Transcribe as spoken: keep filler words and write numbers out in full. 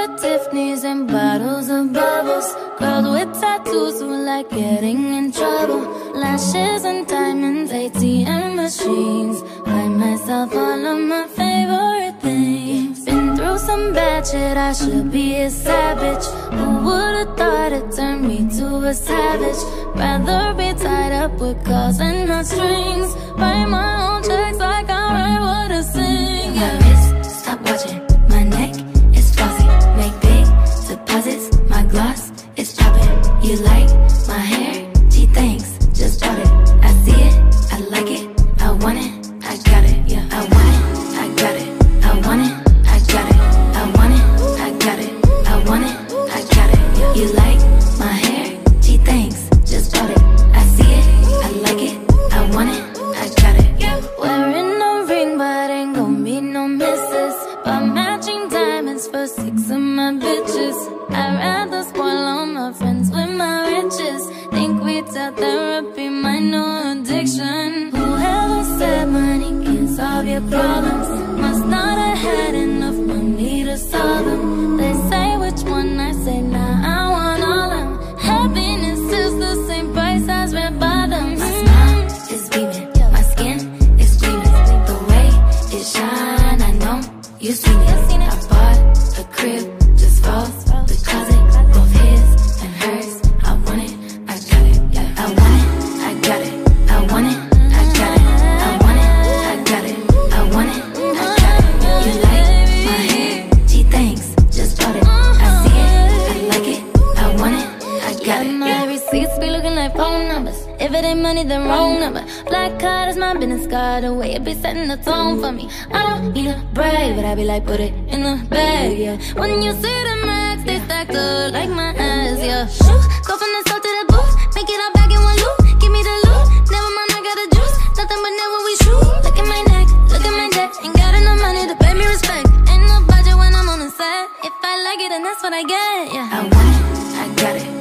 with Tiffany's and bottles of bubbles. Girls with tattoos who like getting in trouble. Lashes and diamonds, A T M machines. Buy myself all of my favorite things. Been through some bad shit, I should be a savage. Who would've thought it turned me to a savage? Rather be tied up with calls and not strings. Write my own checks like I write what I sing. My wrist, stop watching. My neck is flossy. Make big deposits. My gloss is popping. You like my hair? Gee, thanks. Just bought it. I see it. I like it. I want it. I got it. Yeah, I want it. I got it. I want it. I got it. I want it. I got it. I want it. I got it. Yeah. You like my hair? Gee, thanks. Just bought it. I see it. I like it. I want it. I got it. Yeah. Wearing no ring, but ain't gon' be no misses. But matching diamonds for six of my bitches. I'd rather spoil all my friends with my riches. Think we tell therapy my new addiction. Whoever said money can solve your problems must not have had enough money to solve them. They say which one, I say nah, I want all of them. Happiness is the same price as red bottoms. My smile is beaming, my skin is gleaming. The way it shine, I know you seen it. I bought a crib just for the closet, both his and hers. I want it, I got it. Yeah, I want it, I got it. I want it, I got it. I want it, I got it. I want it, I got it. You like my hair? Gee, thanks. Just bought it. I see it, I like it. I want it, I got it. My receipts be looking like phone numbers. If it ain't money, then wrong number. Black card is my business card. The way it be setting the tone for me. I don't need a brag, but I be like, put it in the bag, yeah. When you see the max, they stacked up like my ass, yeah. Shoo, go from the south to the booth, make it all back in one loop. Give me the loot, never mind, I got the juice. Nothing but never we shoot. Look at my neck, look at my debt. Ain't got enough money to pay me respect. Ain't no budget when I'm on the set. If I like it, then that's what I get, yeah. I want it, I got it.